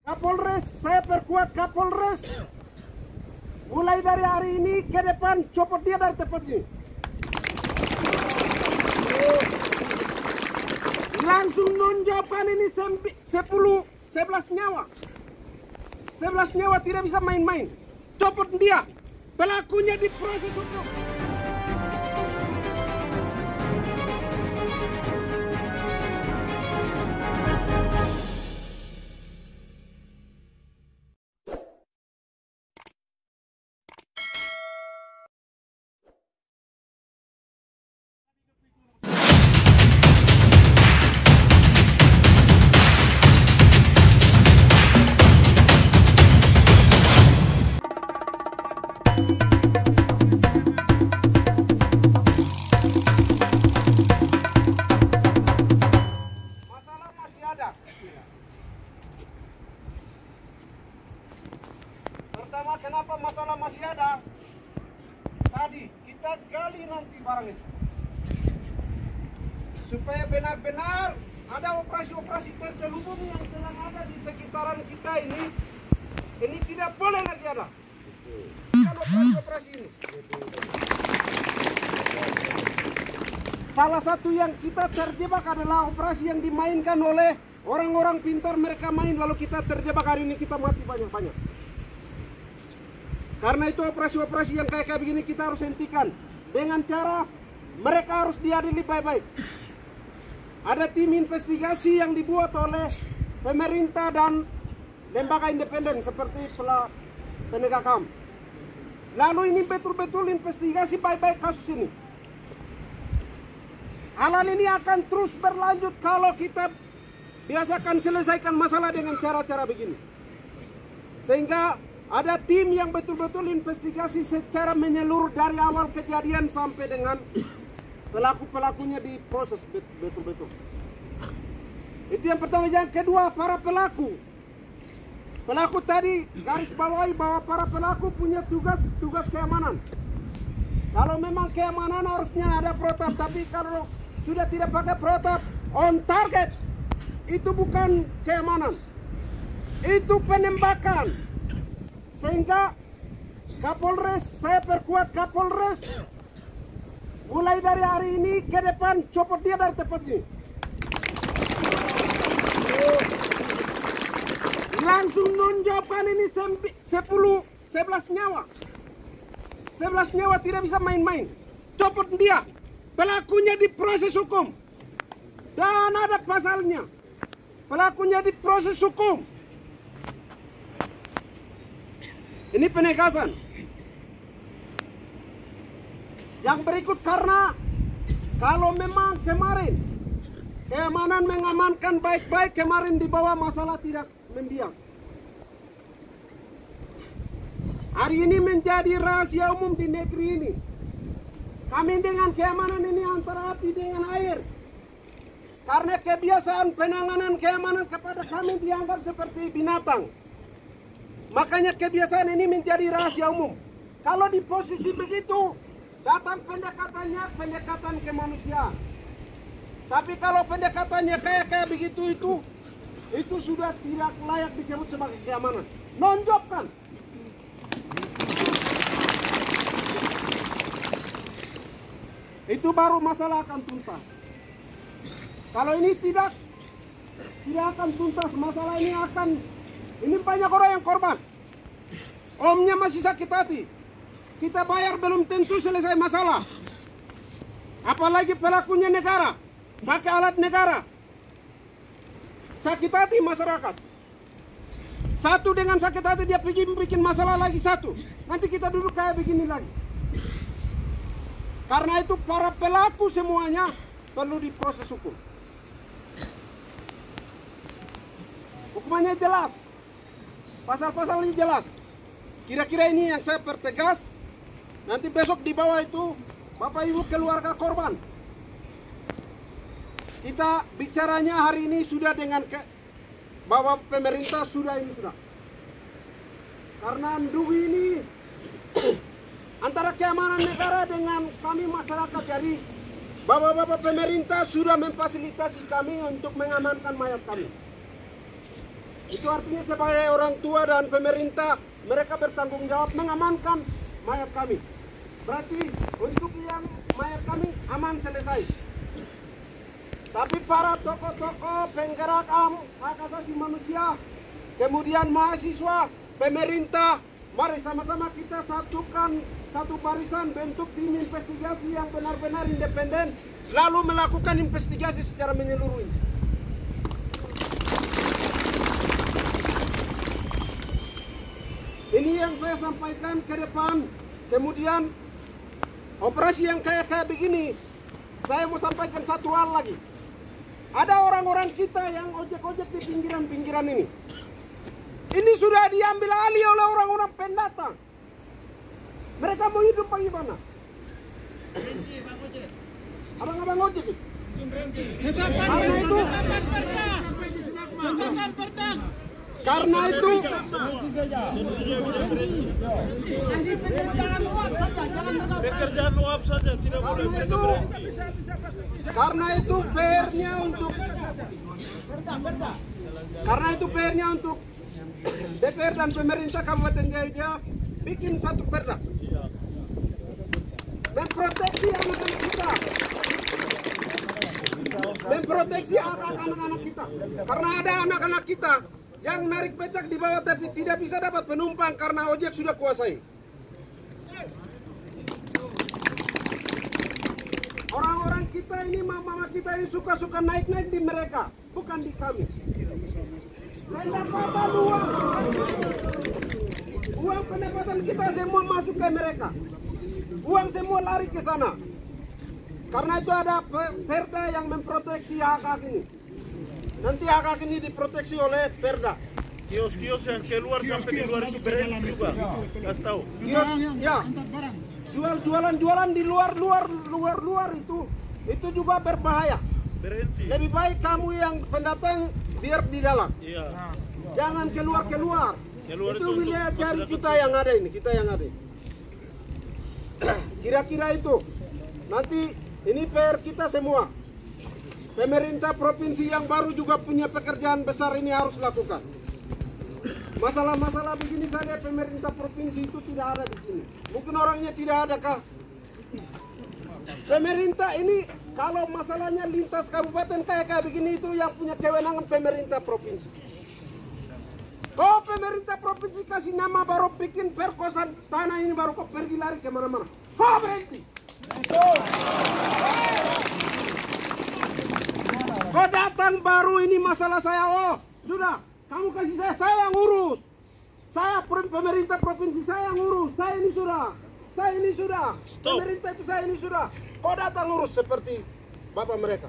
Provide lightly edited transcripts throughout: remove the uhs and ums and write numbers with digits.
Kapolres, saya perkuat Kapolres. Mulai dari hari ini ke depan, copot dia dari tempat ini. Langsung nonjokkan ini 11 nyawa. 11 nyawa tidak bisa main-main. Copot dia. Pelakunya diproses hukum. Pertama, kenapa masalah masih ada? Tadi kita gali nanti barang itu supaya benar-benar ada operasi-operasi terselubung yang sedang ada di sekitaran kita ini tidak boleh lagi ada. Kan operasi-operasi ini. Salah satu yang kita terjebak adalah operasi yang dimainkan oleh orang-orang pintar. Mereka main lalu kita terjebak, hari ini kita mati banyak-banyak. Karena itu operasi-operasi yang kayak begini kita harus hentikan dengan cara mereka harus diadili baik-baik. Ada tim investigasi yang dibuat oleh pemerintah dan lembaga independen seperti penegak HAM. Lalu ini betul-betul investigasi baik-baik kasus ini. Hal ini akan terus berlanjut kalau kita biasakan selesaikan masalah dengan cara-cara begini. Sehingga ada tim yang betul-betul investigasi secara menyeluruh dari awal kejadian sampai dengan pelaku-pelakunya diproses betul-betul. Itu yang pertama. Yang kedua, para pelaku. Pelaku tadi garis bawahi bahwa para pelaku punya tugas keamanan. Kalau memang keamanan harusnya ada protap, tapi kalau sudah tidak pakai protap on target, itu bukan keamanan. Itu penembakan. Sehingga Kapolres, saya perkuat Kapolres. Mulai dari hari ini ke depan, copot dia dari tempat ini. Langsung nonjokkan ini 11 nyawa. 11 nyawa tidak bisa main-main. Copot dia. Pelakunya diproses hukum. Dan ada pasalnya. Pelakunya diproses hukum. Ini penegasan. Yang berikut, karena kalau memang kemarin keamanan mengamankan baik-baik, kemarin di bawah masalah tidak membiak. Hari ini menjadi rahasia umum di negeri ini. Kami dengan keamanan ini antara api dengan air. Karena kebiasaan penanganan keamanan kepada kami dianggap seperti binatang. Makanya kebiasaan ini menjadi rahasia umum. Kalau di posisi begitu, datang pendekatannya pendekatan kemanusiaan. Tapi kalau pendekatannya kayak begitu, itu sudah tidak layak disebut sebagai keamanan. Nonjokkan. Itu baru masalah akan tuntas. Kalau ini tidak akan tuntas, masalah ini banyak orang yang korban. Omnya masih sakit hati. Kita bayar belum tentu selesai masalah. Apalagi pelakunya negara, pakai alat negara. Sakit hati masyarakat. Satu dengan sakit hati dia bikin masalah lagi satu. Nanti kita duduk kayak begini lagi. Karena itu para pelaku semuanya perlu diproses hukum. Hukumannya jelas. Pasal-pasal ini jelas. Kira-kira ini yang saya pertegas. Nanti besok di bawah itu Bapak Ibu keluarga korban. Kita bicaranya hari ini sudah dengan bahwa pemerintah sudah. Karena Nduwi ini antara keamanan negara dengan kami masyarakat, jadi Itu artinya sebagai orang tua dan pemerintah, mereka bertanggung jawab mengamankan mayat kami. Berarti untuk yang mayat kami aman selesai. Tapi para tokoh-tokoh penggerak hak asasi manusia, kemudian mahasiswa, pemerintah, mari sama-sama kita satukan satu barisan, bentuk tim investigasi yang benar-benar independen, lalu melakukan investigasi secara menyeluruh. Ini yang saya sampaikan ke depan. Kemudian operasi yang kayak begini, saya mau sampaikan satu hal lagi. Ada orang-orang kita yang ojek-ojek di pinggiran-pinggiran ini. Ini sudah diambil alih oleh orang-orang pendatang. Mereka mau hidup bagaimana? Abang-abang ojek itu. Karena itu pekerjaan uap saja, tidak boleh mereka berhenti. Karena itu PR-nya untuk DPR dan pemerintah Kabupaten Jaya bikin satu perda. Memproteksi anak-anak kita. Memproteksi anak-anak kita. Karena ada anak-anak kita yang narik becak di bawah tapi tidak bisa dapat penumpang karena ojek sudah kuasai. Orang-orang kita ini, mama kita ini suka-suka naik-naik di mereka, bukan di kami. Pendapatan uang pendapatan kita semua masuk ke mereka. Uang semua lari ke sana. Karena itu ada perda yang memproteksi hak-hak ini. Nanti hak-hak ini diproteksi oleh perda. Kios-kios yang keluar sampai di luar itu berhenti juga. Kasih tahu. Kios, ya. Jualan di luar itu juga berbahaya. Berhenti. Lebih baik kamu yang pendatang biar di dalam. Iya. Jangan keluar. Keluar Itu itu wilayah untuk dari masyarakat kita yang ada ini, Kira-kira itu. Nanti ini PR kita semua. Pemerintah provinsi yang baru juga punya pekerjaan besar ini harus lakukan. Masalah-masalah begini saja pemerintah provinsi itu tidak ada di sini. Mungkin orangnya tidak ada kah? Pemerintah ini kalau masalahnya lintas kabupaten kayak begini itu yang punya kewenangan pemerintah provinsi. Kau pemerintah provinsi kasih nama baru bikin perkosaan tanah ini baru kau pergi lari kemana-mana. Kau berhenti. Kau datang baru ini masalah saya. Oh sudah, kamu kasih saya yang urus. Saya pemerintah provinsi saya yang urus. Saya ini sudah. Stop. Pemerintah itu saya ini sudah. Kau datang urus seperti bapak mereka.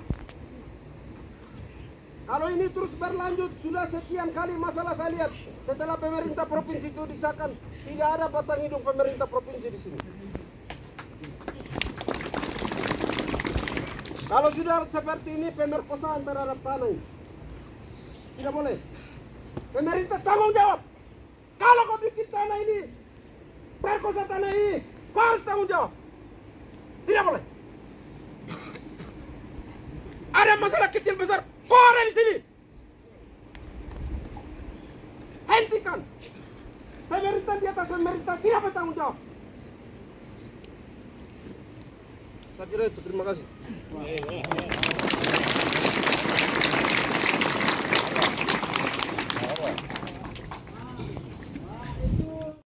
Kalau ini terus berlanjut, sudah sekian kali masalah saya lihat. Setelah pemerintah provinsi itu disahkan, tidak ada batang hidung pemerintah provinsi di sini. Kalau sudah seperti ini, pemerkosaan terhadap tanah ini tidak boleh. Pemerintah tanggung jawab. Kalau kau bikin tanah ini, perkosa tanah ini, kau harus tanggung jawab. Tidak boleh. Ada masalah kecil besar, kau ada di sini. Hentikan. Pemerintah di atas pemerintah tidak bertanggung jawab. Saya kira itu. Terima kasih.